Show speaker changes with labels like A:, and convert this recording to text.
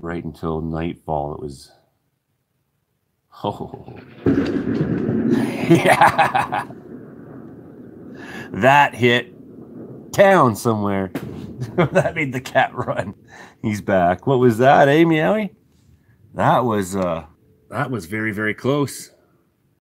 A: right until nightfall. It was, oh, yeah, that hit town somewhere. That made the cat run. He's back. What was that, eh, Meowie? That was very, very close.